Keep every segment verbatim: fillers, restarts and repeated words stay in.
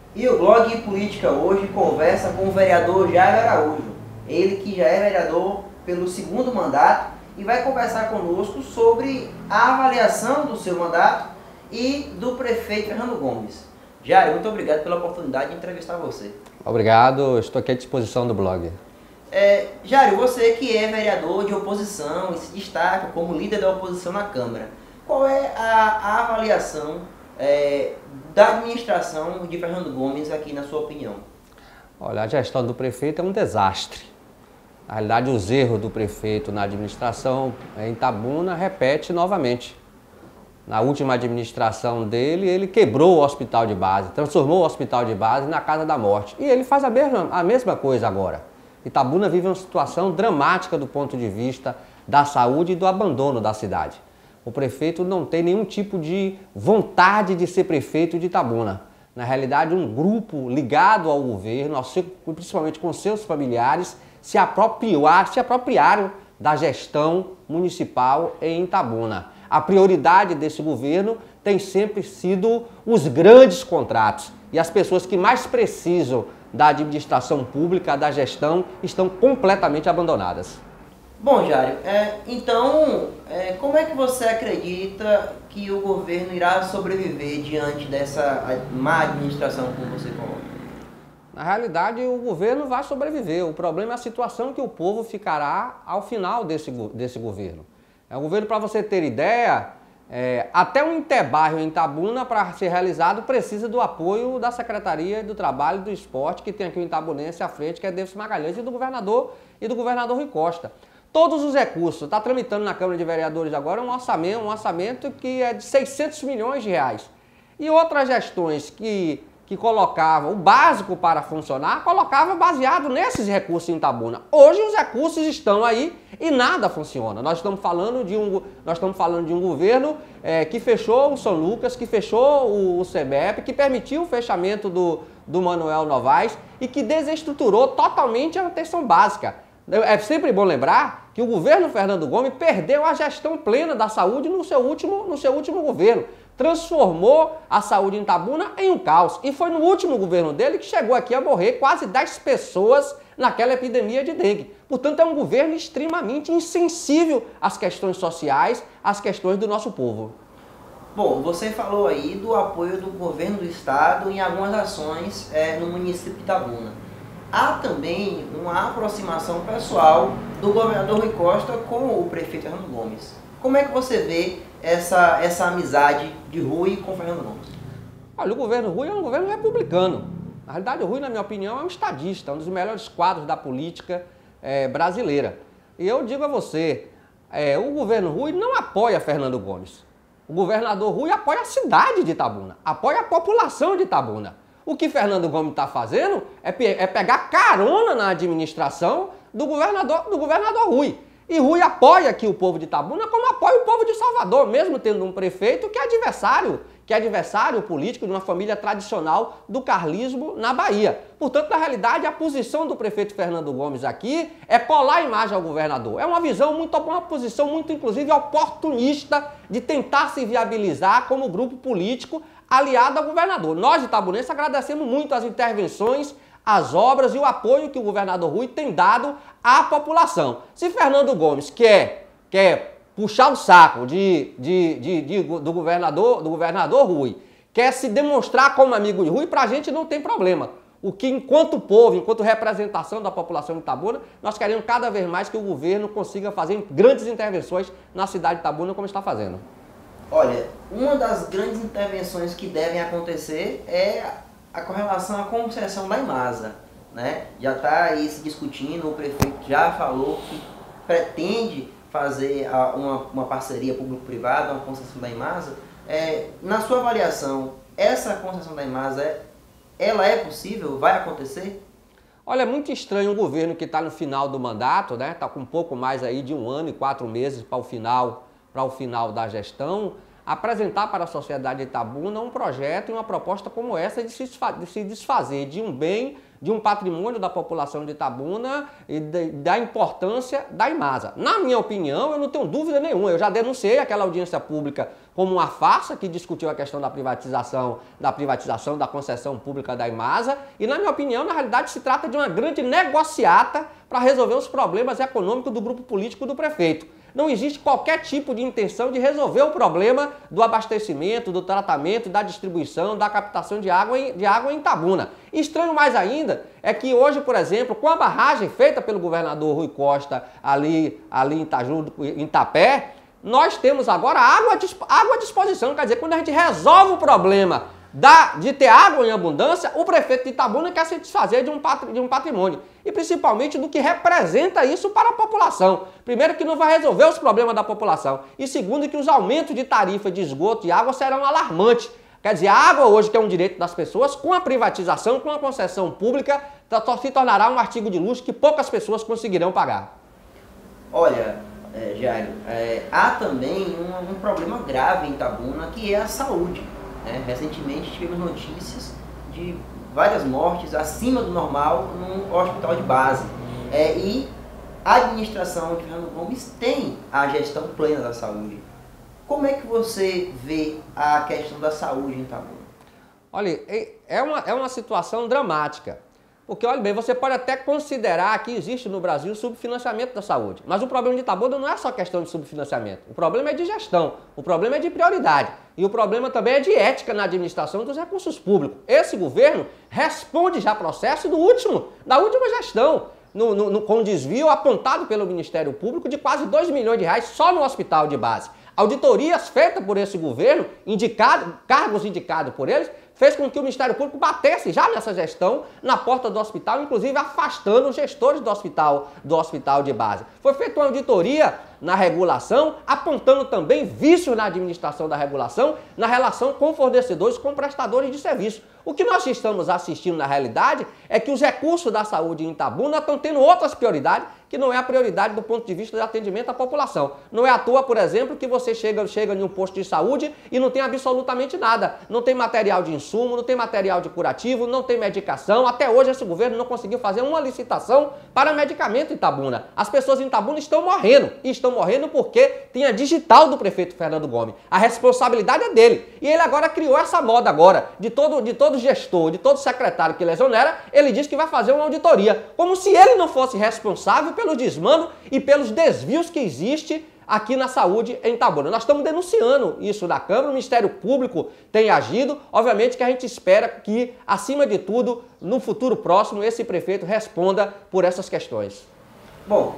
E o blog Política Hoje conversa com o vereador Jairo Araújo, ele que já é vereador pelo segundo mandato e vai conversar conosco sobre a avaliação do seu mandato e do prefeito Fernando Gomes. Jairo, muito obrigado pela oportunidade de entrevistar você. Obrigado, estou aqui à disposição do blog. É, Jairo, você que é vereador de oposição e se destaca como líder da oposição na Câmara, qual é a, a avaliação é, da administração de Fernando Gomes aqui na sua opinião? Olha, a gestão do prefeito é um desastre. Na realidade, os erros do prefeito na administração em Itabuna repete novamente. Na última administração dele, ele quebrou o hospital de base, transformou o hospital de base na casa da morte. E ele faz a mesma, a mesma coisa agora. Itabuna vive uma situação dramática do ponto de vista da saúde e do abandono da cidade. O prefeito não tem nenhum tipo de vontade de ser prefeito de Itabuna. Na realidade, um grupo ligado ao governo, principalmente com seus familiares, se apropriar, se apropriaram da gestão municipal em Itabuna. A prioridade desse governo tem sempre sido os grandes contratos. E as pessoas que mais precisam da administração pública, da gestão, estão completamente abandonadas. Bom, Jairo, é, então, é, como é que você acredita que o governo irá sobreviver diante dessa má administração, como você coloca? Na realidade, o governo vai sobreviver. O problema é a situação que o povo ficará ao final desse, desse governo. É um governo, para você ter ideia, é, até um interbairro em Itabuna, para ser realizado, precisa do apoio da Secretaria do Trabalho e do Esporte, que tem aqui o itabunense à frente, que é Davidson Magalhães, e do governador e do governador Rui Costa. Todos os recursos, está tramitando na Câmara de Vereadores agora um orçamento, um orçamento que é de seiscentos milhões de reais. E outras gestões que, que colocavam o básico para funcionar, colocavam baseado nesses recursos em Itabuna. Hoje os recursos estão aí e nada funciona. Nós estamos falando de um, nós estamos falando de um governo é, que fechou o São Lucas, que fechou o, o CEBEP, que permitiu o fechamento do, do Manuel Novaes e que desestruturou totalmente a atenção básica. É sempre bom lembrar que o governo Fernando Gomes perdeu a gestão plena da saúde no seu último, no seu último governo. Transformou a saúde em Itabuna em um caos. E foi no último governo dele que chegou aqui a morrer quase dez pessoas naquela epidemia de dengue. Portanto, é um governo extremamente insensível às questões sociais, às questões do nosso povo. Bom, você falou aí do apoio do governo do estado em algumas ações é, no município de Itabuna. Há também uma aproximação pessoal do governador Rui Costa com o prefeito Fernando Gomes. Como é que você vê essa, essa amizade de Rui com Fernando Gomes? Olha, o governo Rui é um governo republicano. Na realidade, o Rui, na minha opinião, é um estadista, um dos melhores quadros da política é, brasileira. E eu digo a você, é, o governo Rui não apoia Fernando Gomes. O governador Rui apoia a cidade de Itabuna, apoia a população de Itabuna. O que Fernando Gomes está fazendo é, pe é pegar carona na administração do governador, do governador Rui. E Rui apoia aqui o povo de Itabuna como apoia o povo de Salvador, mesmo tendo um prefeito que é adversário, que é adversário político de uma família tradicional do carlismo na Bahia. Portanto, na realidade, a posição do prefeito Fernando Gomes aqui é colar a imagem ao governador. É uma visão muito, uma posição muito, inclusive, oportunista de tentar se viabilizar como grupo político aliado ao governador. Nós, itabunenses, agradecemos muito as intervenções, as obras e o apoio que o governador Rui tem dado à população. Se Fernando Gomes quer, quer puxar o saco de, de, de, de, do, governador, do governador Rui, quer se demonstrar como amigo de Rui, para a gente não tem problema. O que, enquanto povo, enquanto representação da população de Itabuna, nós queremos cada vez mais que o governo consiga fazer grandes intervenções na cidade de Itabuna, como está fazendo. Olha, uma das grandes intervenções que devem acontecer é a correlação à concessão da Imasa, né? Já está aí se discutindo, o prefeito já falou que pretende fazer uma, uma parceria público-privada, uma concessão da Imasa. É, na sua avaliação, essa concessão da Imasa, ela é possível? Vai acontecer? Olha, é muito estranho um governo que está no final do mandato, né? Está com um pouco mais aí de um ano e quatro meses para o final para o final da gestão, apresentar para a sociedade de Itabuna um projeto e uma proposta como essa de se desfazer de um bem de um patrimônio da população de Itabuna e de, da importância da Imasa. Na minha opinião, eu não tenho dúvida nenhuma, eu já denunciei aquela audiência pública como uma farsa que discutiu a questão da privatização, da privatização da concessão pública da Imasa, e na minha opinião, na realidade, se trata de uma grande negociata para resolver os problemas econômicos do grupo político do prefeito. Não existe qualquer tipo de intenção de resolver o problema do abastecimento, do tratamento, da distribuição, da captação de água em, de água em Itabuna. E estranho mais ainda é que hoje, por exemplo, com a barragem feita pelo governador Rui Costa ali, ali em Itaju, em Itapé, nós temos agora água, água à disposição. Quer dizer, quando a gente resolve o problema da, de ter água em abundância, o prefeito de Itabuna quer se desfazer de um, patri, de um patrimônio. E principalmente do que representa isso para a população. Primeiro, que não vai resolver os problemas da população. E segundo, que os aumentos de tarifa de esgoto e água serão alarmantes. Quer dizer, a água hoje, que é um direito das pessoas, com a privatização, com a concessão pública, se tornará um artigo de luxo que poucas pessoas conseguirão pagar. Olha, é, Jairo, é, há também um, um problema grave em Itabuna, que é a saúde. Né? Recentemente tivemos notícias de várias mortes acima do normal num hospital de base. É, e a administração de Fernando Gomes tem a gestão plena da saúde. Como é que você vê a questão da saúde em Itabuna? Olha, é uma, é uma situação dramática. Porque, olha bem, você pode até considerar que existe no Brasil subfinanciamento da saúde. Mas o problema de Itabuna não é só questão de subfinanciamento. O problema é de gestão, o problema é de prioridade. E o problema também é de ética na administração dos recursos públicos. Esse governo responde já processo do último, da última gestão, no, no, no, com desvio apontado pelo Ministério Público de quase dois milhões de reais só no hospital de base. Auditorias feitas por esse governo, indicado, cargos indicados por eles, fez com que o Ministério Público batesse já nessa gestão na porta do hospital, inclusive afastando os gestores do hospital, do hospital de base. Foi feita uma auditoria na regulação, apontando também vícios na administração da regulação, na relação com fornecedores, com prestadores de serviço. O que nós estamos assistindo na realidade é que os recursos da saúde em Itabuna estão tendo outras prioridades, que não é a prioridade do ponto de vista de atendimento à população. Não é à toa, por exemplo, que você chega, chega em um posto de saúde e não tem absolutamente nada. Não tem material de insumo, não tem material de curativo, não tem medicação. Até hoje esse governo não conseguiu fazer uma licitação para medicamento em Itabuna. As pessoas em Itabuna estão morrendo. E estão morrendo porque tem a digital do prefeito Fernando Gomes. A responsabilidade é dele. E ele agora criou essa moda agora, de todo, de todo gestor, de todo secretário que ele exonera, ele diz que vai fazer uma auditoria. Como se ele não fosse responsável pelo desmando e pelos desvios que existe aqui na saúde em Itabuna. Nós estamos denunciando isso na Câmara, o Ministério Público tem agido. Obviamente que a gente espera que, acima de tudo, no futuro próximo, esse prefeito responda por essas questões. Bom,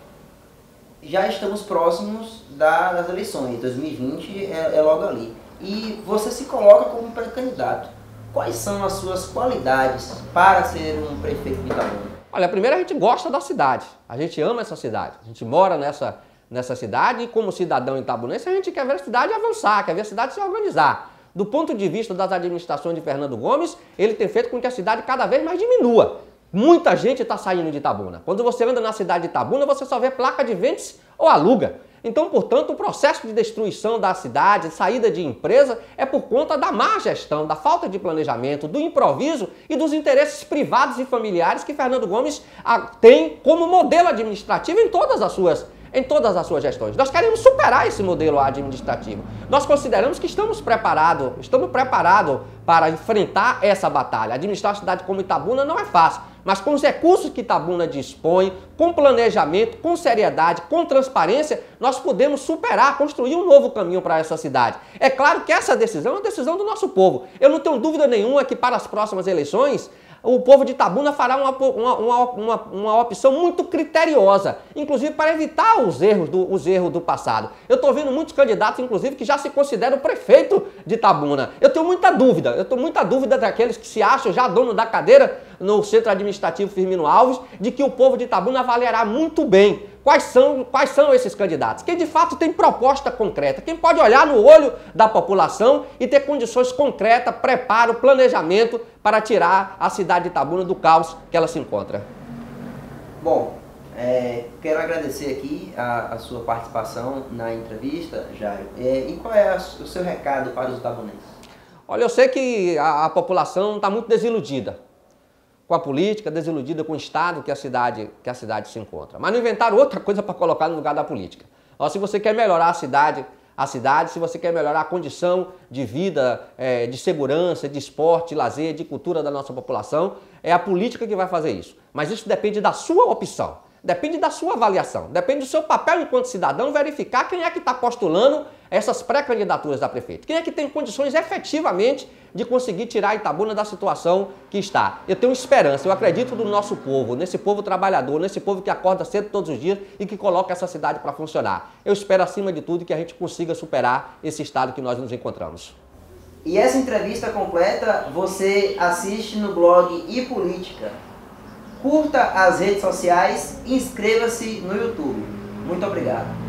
já estamos próximos da, das eleições, dois mil e vinte é, é logo ali. E você se coloca como pré-candidato. Quais são as suas qualidades para ser um prefeito de Itabuna? Olha, primeiro a gente gosta da cidade, a gente ama essa cidade, a gente mora nessa, nessa cidade e como cidadão itabunense a gente quer ver a cidade avançar, quer ver a cidade se organizar. Do ponto de vista das administrações de Fernando Gomes, ele tem feito com que a cidade cada vez mais diminua. Muita gente está saindo de Itabuna. Quando você anda na cidade de Itabuna, você só vê placa de vende ou aluga. Então, portanto, o processo de destruição da cidade, de saída de empresa, é por conta da má gestão, da falta de planejamento, do improviso e dos interesses privados e familiares que Fernando Gomes tem como modelo administrativo em todas as suas em todas as suas gestões. Nós queremos superar esse modelo administrativo. Nós consideramos que estamos preparados, estamos preparados para enfrentar essa batalha. Administrar a cidade como Itabuna não é fácil, mas com os recursos que Itabuna dispõe, com planejamento, com seriedade, com transparência, nós podemos superar, construir um novo caminho para essa cidade. É claro que essa decisão é uma decisão do nosso povo. Eu não tenho dúvida nenhuma que para as próximas eleições, o povo de Itabuna fará uma, uma, uma, uma opção muito criteriosa, inclusive para evitar os erros do, os erros do passado. Eu estou vendo muitos candidatos, inclusive, que já se consideram prefeito de Itabuna. Eu tenho muita dúvida, eu tenho muita dúvida daqueles que se acham já dono da cadeira no Centro Administrativo Firmino Alves, de que o povo de Itabuna avaliará muito bem quais são, quais são esses candidatos. Quem de fato tem proposta concreta, quem pode olhar no olho da população e ter condições concretas, preparo, planejamento para tirar a cidade de Itabuna do caos que ela se encontra. Bom, é, quero agradecer aqui a, a sua participação na entrevista, Jairo. É, e qual é a, o seu recado para os itabunenses? Olha, eu sei que a, a população está muito desiludida. com a política, desiludida com o estado que a cidade, que a cidade se encontra. Mas não inventaram outra coisa para colocar no lugar da política. Ó, se você quer melhorar a cidade, a cidade, se você quer melhorar a condição de vida, é, de segurança, de esporte, de lazer, de cultura da nossa população, é a política que vai fazer isso. Mas isso depende da sua opção, depende da sua avaliação, depende do seu papel enquanto cidadão verificar quem é que está postulando essas pré-candidaturas da prefeita. Quem é que tem condições efetivamente de conseguir tirar Itabuna da situação que está. Eu tenho esperança, eu acredito no nosso povo, nesse povo trabalhador, nesse povo que acorda cedo todos os dias e que coloca essa cidade para funcionar. Eu espero, acima de tudo, que a gente consiga superar esse estado que nós nos encontramos. E essa entrevista completa você assiste no blog iPolítica. Curta as redes sociais e inscreva-se no YouTube. Muito obrigado.